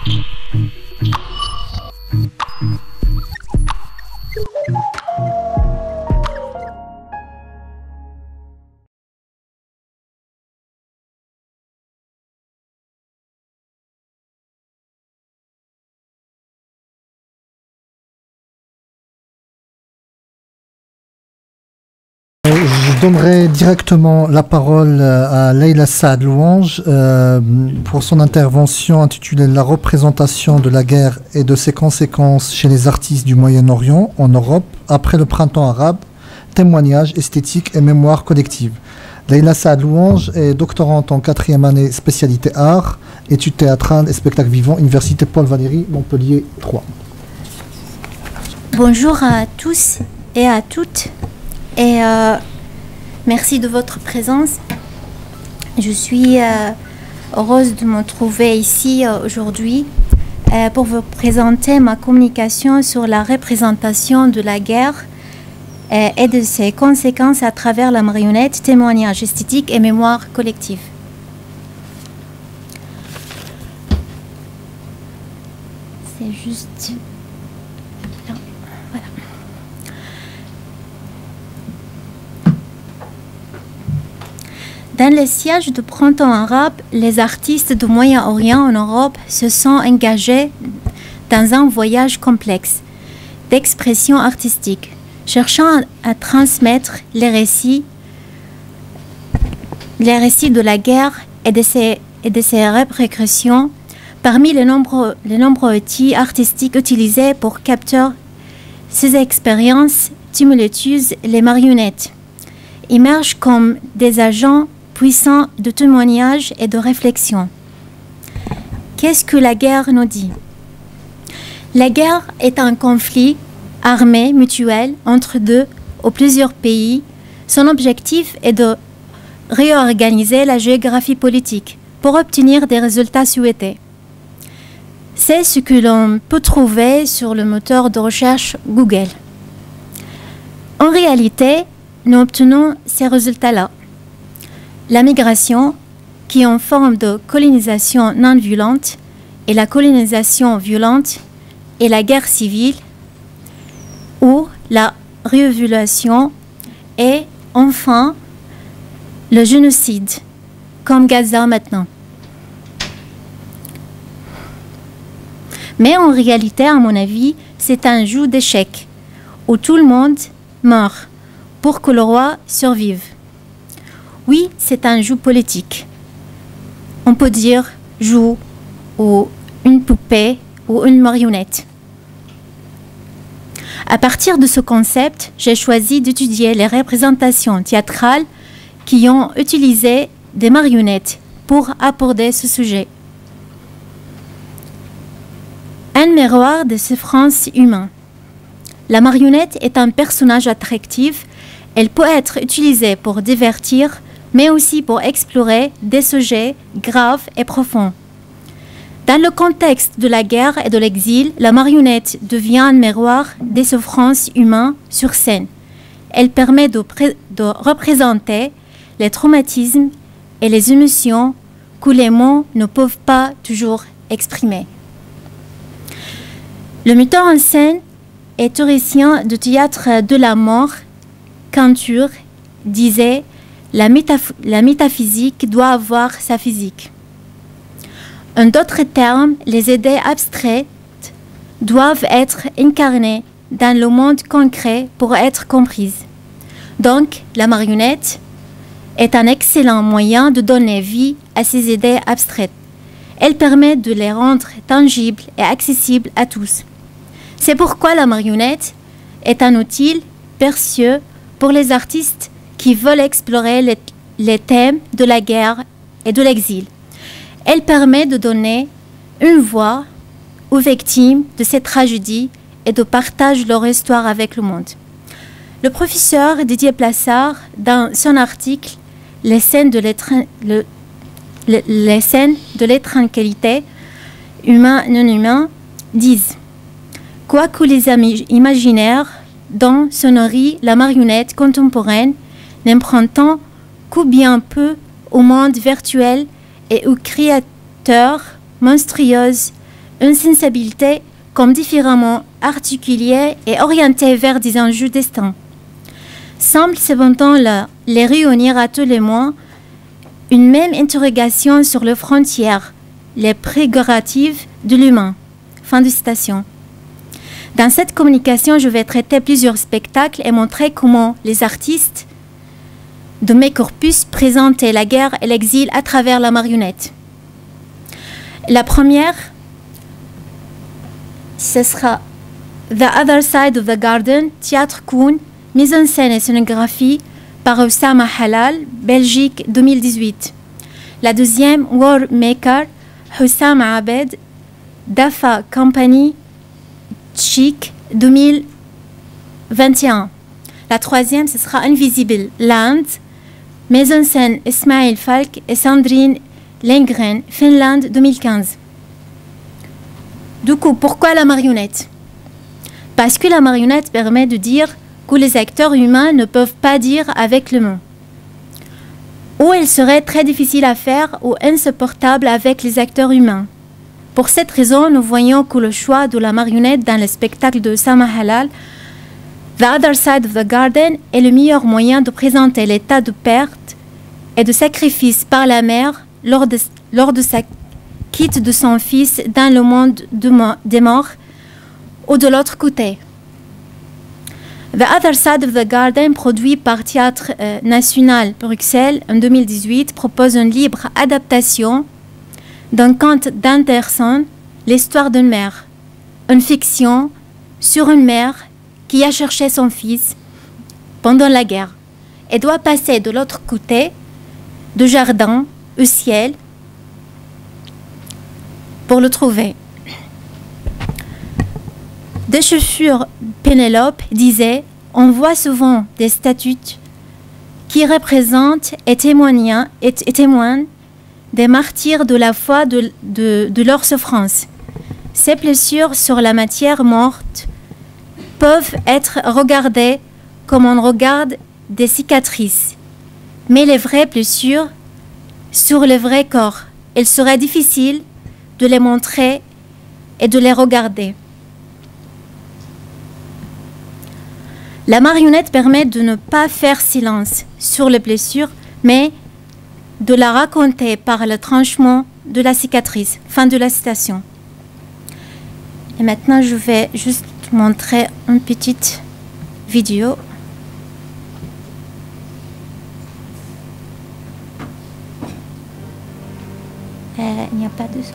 Je donnerai directement la parole à Leïla Saad Louange pour son intervention intitulée « La représentation de la guerre et de ses conséquences chez les artistes du Moyen-Orient en Europe après le printemps arabe, témoignages, esthétique et mémoire collective ». Leïla Saad Louange est doctorante en 4e année spécialité art, études théâtrales et spectacles vivants, Université Paul Valéry, Montpellier 3. Bonjour à tous et à toutes. Et merci de votre présence. Je suis heureuse de me trouver ici aujourd'hui pour vous présenter ma communication sur la représentation de la guerre et de ses conséquences à travers la marionnette, témoignage esthétique et mémoire collective. C'est juste... Dans les sièges de printemps arabe, les artistes du Moyen-Orient en Europe se sont engagés dans un voyage complexe d'expression artistique, cherchant à transmettre les récits de la guerre et de ses répercussions parmi les nombreux outils artistiques utilisés pour capter ces expériences tumultueuses. Les marionnettes émergent comme des agents puissant de témoignage et de réflexion. Qu'est-ce que la guerre nous dit? La guerre est un conflit armé mutuel entre deux ou plusieurs pays. Son objectif est de réorganiser la géographie politique pour obtenir des résultats souhaités. C'est ce que l'on peut trouver sur le moteur de recherche Google. En réalité, nous obtenons ces résultats-là. La migration, qui est en forme de colonisation non violente, et la colonisation violente et la guerre civile, ou la révolution, et enfin le génocide, comme Gaza maintenant. Mais en réalité, à mon avis, c'est un jeu d'échecs, où tout le monde meurt pour que le roi survive. Oui, c'est un jeu politique. On peut dire jeu ou une poupée ou une marionnette. À partir de ce concept, j'ai choisi d'étudier les représentations théâtrales qui ont utilisé des marionnettes pour aborder ce sujet. Un miroir de souffrance humaine. La marionnette est un personnage attractif. Elle peut être utilisée pour divertir, mais aussi pour explorer des sujets graves et profonds. Dans le contexte de la guerre et de l'exil, la marionnette devient un miroir des souffrances humaines sur scène. Elle permet de représenter les traumatismes et les émotions que les mots ne peuvent pas toujours exprimer. Le metteur en scène et théoricien du théâtre de la mort, Cantur, disait « La métaphysique doit avoir sa physique ». En d'autres termes, les idées abstraites doivent être incarnées dans le monde concret pour être comprises. Donc, la marionnette est un excellent moyen de donner vie à ces idées abstraites. Elle permet de les rendre tangibles et accessibles à tous. C'est pourquoi la marionnette est un outil précieux pour les artistes qui veulent explorer les thèmes de la guerre et de l'exil. Elle permet de donner une voix aux victimes de cette tragédie et de partager leur histoire avec le monde. Le professeur Didier Plassard, dans son article « Les scènes de l'étranqualité humain-non-humain » disent « Quoique les imaginaires dont se nourrit la marionnette contemporaine, n'empruntant que bien peu au monde virtuel et aux créateurs monstrueuses une sensibilité comme différemment articulée et orientée vers des enjeux destins. Semble cependant les réunir à tous les mois une même interrogation sur les frontières, les prérogatives de l'humain. Fin de citation. Dans cette communication, je vais traiter plusieurs spectacles et montrer comment les artistes de mes corpus présentaient la guerre et l'exil à travers la marionnette. La première, ce sera The Other Side of the Garden, théâtre Koun, mise en scène et scénographie par Oussama Halal, Belgique 2018. La deuxième, War Maker, Hussam Abed, Dafa Company, Tchik 2021. La troisième, ce sera Invisible Land, mise en scène Ismail Falk et Sandrine Lindgren, Finlande 2015. Du coup, pourquoi la marionnette? Parce que la marionnette permet de dire que les acteurs humains ne peuvent pas dire avec le mot. Ou elle serait très difficile à faire ou insupportable avec les acteurs humains. Pour cette raison, nous voyons que le choix de la marionnette dans le spectacle de Oussama Halal, The Other Side of the Garden, est le meilleur moyen de présenter l'état de perte et de sacrifice par la mère lors de sa quitte de son fils dans le monde des morts ou de l'autre côté. The Other Side of the Garden, produit par Théâtre National Bruxelles en 2018, propose une libre adaptation d'un conte d'Anderson, l'histoire d'une mère, une fiction sur une mère qui a cherché son fils pendant la guerre et doit passer de l'autre côté du jardin au ciel pour le trouver. De chaussures, Pénélope disait: on voit souvent des statues qui représentent et témoignent des martyrs de la foi de leur souffrance. Ces blessures sur la matière morte peuvent être regardées comme on regarde des cicatrices, mais les vraies blessures sur le vrai corps, il serait difficile de les montrer et de les regarder. La marionnette permet de ne pas faire silence sur les blessures, mais de la raconter par le tranchement de la cicatrice. Fin de la citation. Et maintenant, je vais juste montrer une petite vidéo. Il n'y a pas de son.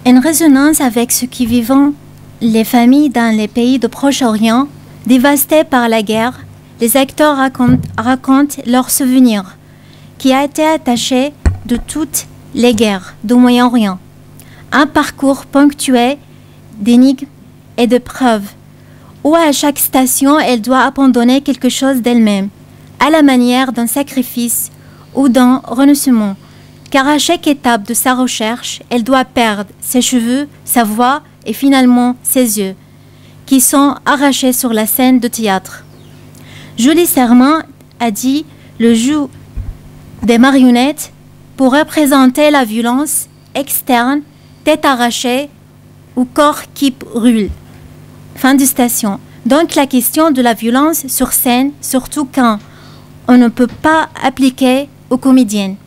En résonance avec ce qui vivent les familles dans les pays du Proche-Orient, dévastés par la guerre, les acteurs racontent leurs souvenirs, qui a été attaché de toutes les guerres du Moyen-Orient. Un parcours ponctué d'énigmes et de preuves, où à chaque station, elle doit abandonner quelque chose d'elle-même, à la manière d'un sacrifice ou d'un renoncement, car à chaque étape de sa recherche, elle doit perdre ses cheveux, sa voix et finalement ses yeux, qui sont arrachés sur la scène de théâtre. Julie Serment a dit le jeu des marionnettes pour représenter la violence externe, tête arrachée ou corps qui brûle. Fin de citation. Donc la question de la violence sur scène, surtout quand on ne peut pas appliquer aux comédiennes.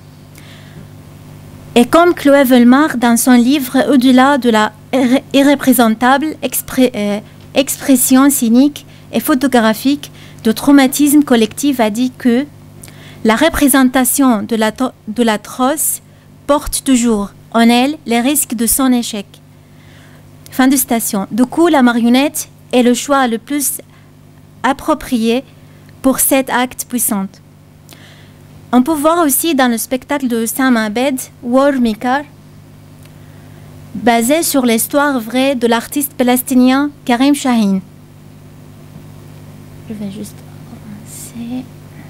Et comme Chloé Velmar, dans son livre Au-delà de la irreprésentable expression cynique et photographique de traumatisme collectif, a dit que la représentation de l'atroce porte toujours en elle les risques de son échec. Fin de citation. Du coup, la marionnette est le choix le plus approprié pour cet acte puissant. On peut voir aussi dans le spectacle de Sam Abed, War Maker, basé sur l'histoire vraie de l'artiste palestinien Karim Shahin. Je vais juste commencer.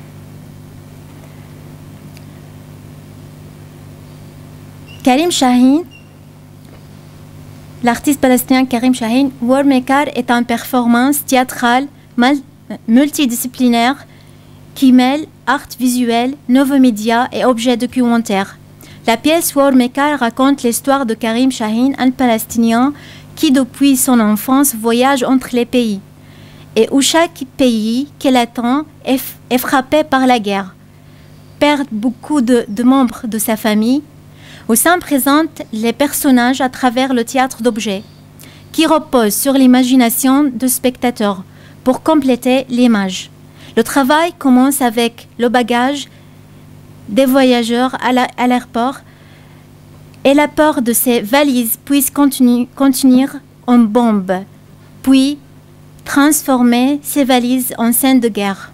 Karim Shahin, l'artiste palestinien Karim Shahin, War Maker est une performance théâtrale multidisciplinaire qui mêle art visuel, nouveaux médias et objets documentaires. La pièce War Maker raconte l'histoire de Karim Shahin, un Palestinien qui, depuis son enfance, voyage entre les pays et où chaque pays qu'il attend est frappé par la guerre, perd beaucoup de membres de sa famille. Où s'en présentent les personnages à travers le théâtre d'objets, qui repose sur l'imagination du spectateur pour compléter l'image. Le travail commence avec le bagage des voyageurs à l'aéroport et la peur de ces valises puisse contenir une bombe, puis transformer ces valises en scène de guerre.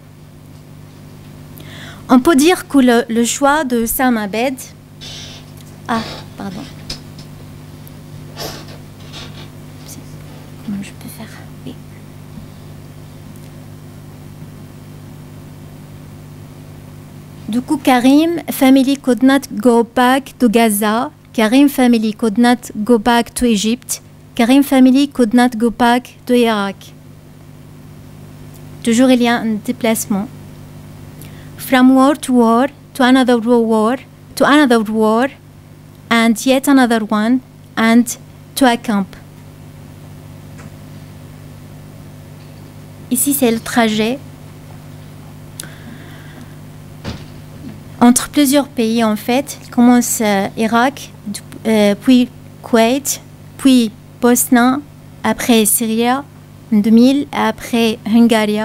On peut dire que le choix de Sam Abed pardon. Comment je peux faire? Oui. Du coup, Karim family could not go back to Gaza. Karim family could not go back to Egypt. Karim family could not go back to Iraq. Toujours il y a un déplacement. From war, to another war, to another war, and yet another one, and to a camp. Ici, c'est le trajet entre plusieurs pays, en fait. Il commence Irak, puis Koweït, puis Bosnie, après Syrie, en 2000, après Hongrie,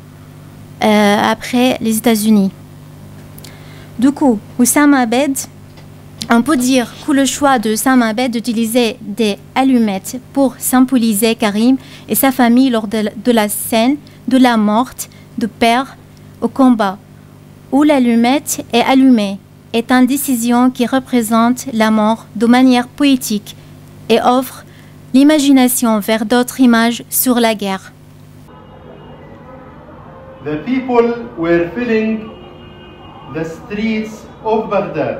après les États-Unis. Du coup, Oussama Abed, on peut dire que le choix de Sam Abed d'utiliser des allumettes pour symboliser Karim et sa famille lors de la scène de la mort de père au combat, où l'allumette est allumée, est une décision qui représente la mort de manière poétique et offre l'imagination vers d'autres images sur la guerre. The people were filling the streets of Baghdad.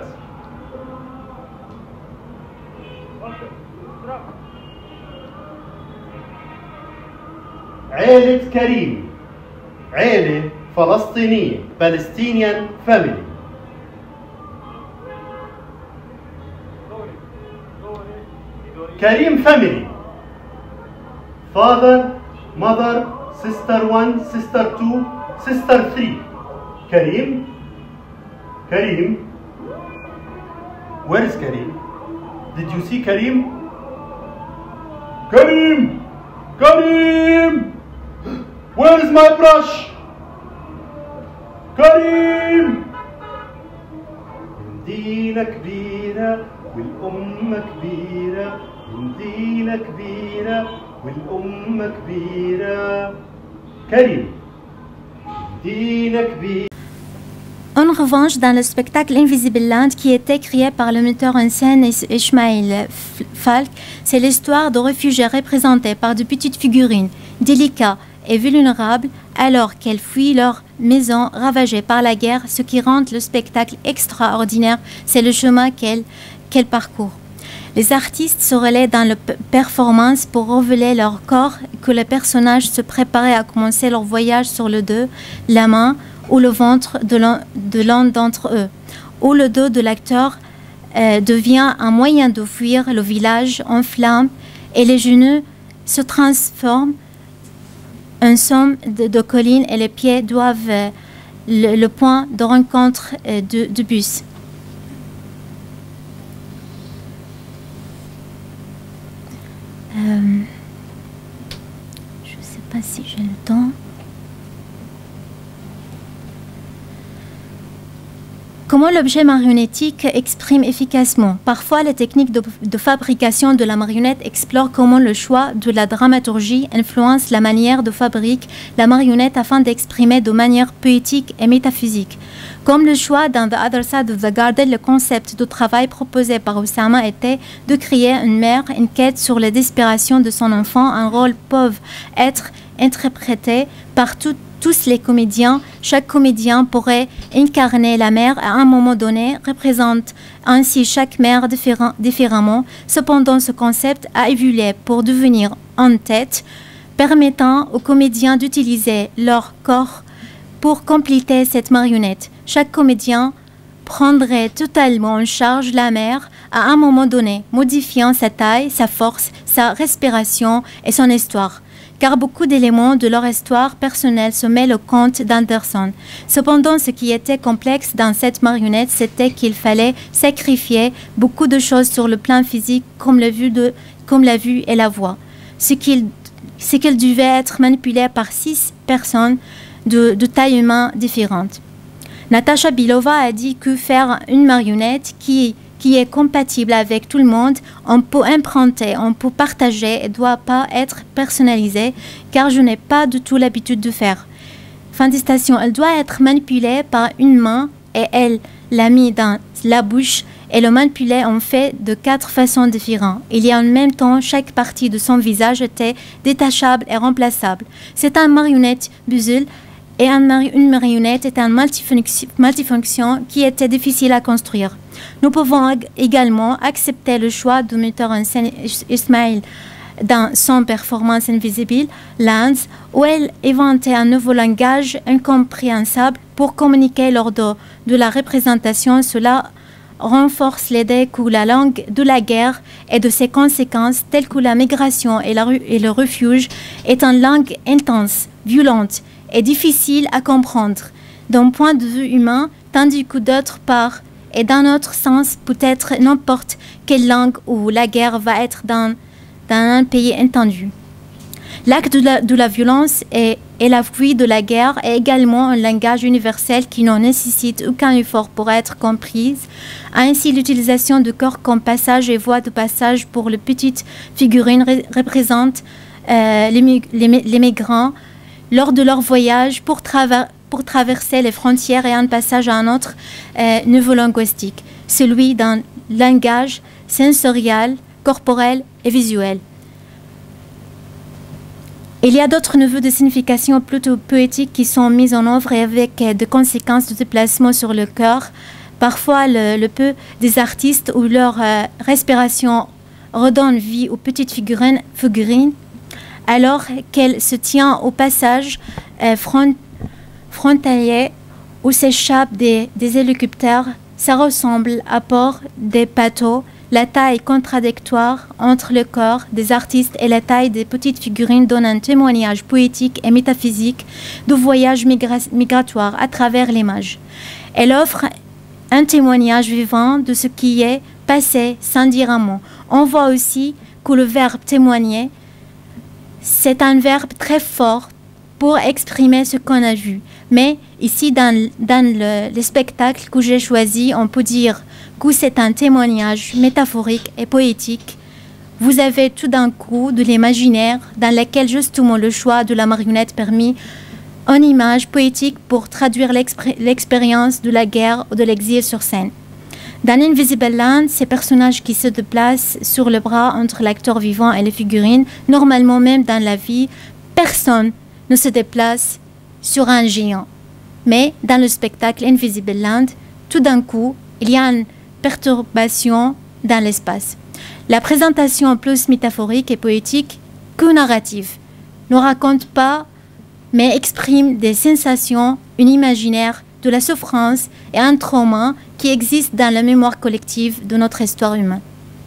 عائلة كريم عائلة فلسطينية Palestinian family. Karim family, father, mother, sister 1, sister 2, sister 3. Karim, where is Karim? Did you see Karim? Karim! Where is my brush? Karim! مدينة كبيرة والأم كبيرة المدينة كبيرة والأم كبيرة كريم المدينة كبيرة. En revanche, dans le spectacle Invisible Land, qui était créé par le metteur en scène Ismail Falk, c'est l'histoire de réfugiés représentés par de petites figurines, délicats et vulnérables, alors qu'elles fuient leur maison ravagée par la guerre. Ce qui rend le spectacle extraordinaire, c'est le chemin qu'elles parcourent. Les artistes se relaient dans la performance pour révéler leur corps, que les personnages se préparaient à commencer leur voyage sur le dos, la main ou le ventre de l'un d'entre eux, où le dos de l'acteur devient un moyen de fuir le village en flammes et les genoux se transforment en somme de collines et les pieds doivent le point de rencontre de bus. Je ne sais pas si j'ai le temps. Comment l'objet marionnettique exprime efficacement? Parfois, les techniques de fabrication de la marionnette explorent comment le choix de la dramaturgie influence la manière de fabriquer la marionnette afin d'exprimer de manière poétique et métaphysique. Comme le choix dans The Other Side of the Garden, le concept de travail proposé par Oussama était de créer une mère, une quête sur la disparition de son enfant. Un rôle peut être interprété par tous les comédiens. Chaque comédien pourrait incarner la mère à un moment donné, représente ainsi chaque mère différemment. Cependant, ce concept a évolué pour devenir en tête, permettant aux comédiens d'utiliser leur corps pour compléter cette marionnette. Chaque comédien prendrait totalement en charge la mère à un moment donné, modifiant sa taille, sa force, sa respiration et son histoire. Car beaucoup d'éléments de leur histoire personnelle se mêlent au conte d'Anderson. Cependant, ce qui était complexe dans cette marionnette, c'était qu'il fallait sacrifier beaucoup de choses sur le plan physique, comme la vue et la voix. Ce qu'il devait être manipulé par 6 personnes de taille humaine différentes. Natasha Bilova a dit que faire une marionnette qui est compatible avec tout le monde, on peut emprunter, on peut partager et ne doit pas être personnalisé, car je n'ai pas du tout l'habitude de faire. Fin de citation. Elle doit être manipulée par une main et elle l'a mis dans la bouche et le manipuler en fait de 4 façons différentes. Il y a en même temps, chaque partie de son visage était détachable et remplaçable. C'est un marionnette puzzle. Et une marionnette est un multifonction qui était difficile à construire. Nous pouvons également accepter le choix du metteur en scène Ismail dans son performance Invisible Lands, où elle inventait un nouveau langage incompréhensible pour communiquer lors de la représentation. Cela renforce l'idée que la langue de la guerre et de ses conséquences, telles que la migration et le refuge, est une langue intense, violente et difficile à comprendre d'un point de vue humain, tandis que d'autre part, et d'un autre sens, peut-être n'importe quelle langue où la guerre va être dans un pays entendu. L'acte de la violence et la fuite de la guerre est également un langage universel qui ne nécessite aucun effort pour être comprise. Ainsi, l'utilisation du corps comme passage et voie de passage pour les petites figurines représente les migrants lors de leur voyage pour traverser les frontières et un passage à un autre niveau linguistique, celui d'un langage sensoriel, corporel et visuel. Il y a d'autres niveaux de signification plutôt poétiques qui sont mis en œuvre et avec des conséquences de déplacement sur le corps. Parfois, le peu des artistes ou leur respiration redonne vie aux petites figurines alors qu'elle se tient au passage frontalier où s'échappent des hélicoptères. Ça ressemble à bord des bateaux. La taille contradictoire entre le corps des artistes et la taille des petites figurines donne un témoignage poétique et métaphysique de voyage migratoire à travers l'image. Elle offre un témoignage vivant de ce qui est passé sans dire un mot. On voit aussi que le verbe témoigner, c'est un verbe très fort pour exprimer ce qu'on a vu. Mais ici, dans le spectacle que j'ai choisi, on peut dire que c'est un témoignage métaphorique et poétique. Vous avez tout d'un coup de l'imaginaire dans lequel justement le choix de la marionnette permet une image poétique pour traduire l'expérience de la guerre ou de l'exil sur scène. Dans Invisible Land, ces personnages qui se déplacent sur le bras entre l'acteur vivant et les figurines, normalement même dans la vie, personne ne se déplace sur un géant. Mais dans le spectacle Invisible Land, tout d'un coup, il y a une perturbation dans l'espace. La présentation plus métaphorique et poétique que narrative ne raconte pas, mais exprime des sensations, un imaginaire, de la souffrance et un trauma qui existe dans la mémoire collective de notre histoire humaine.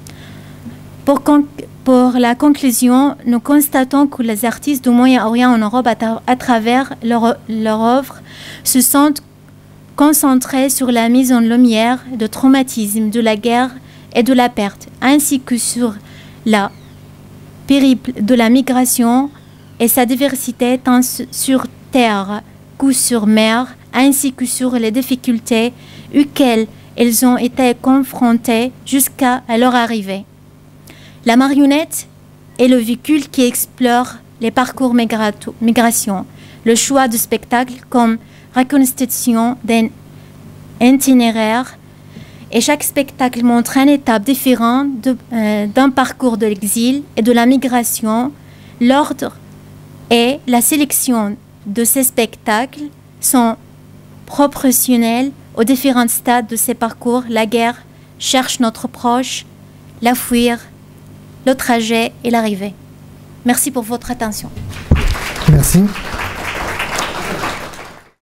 Pour la conclusion, nous constatons que les artistes du Moyen-Orient en Europe, à travers leur œuvre, se sont concentrés sur la mise en lumière de traumatisme, de la guerre et de la perte, ainsi que sur la périple de la migration et sa diversité tant sur terre que sur mer, ainsi que sur les difficultés auxquelles ils ont été confrontés jusqu'à leur arrivée. La marionnette est le véhicule qui explore les parcours migration, le choix de spectacle comme reconstitution d'un itinéraire, et chaque spectacle montre une étape différente d'un parcours de l'exil et de la migration. L'ordre et la sélection de ces spectacles sont proportionnels aux différents stades de ces parcours. La guerre cherche notre proche, la fuir, le trajet et l'arrivée. Merci pour votre attention. Merci.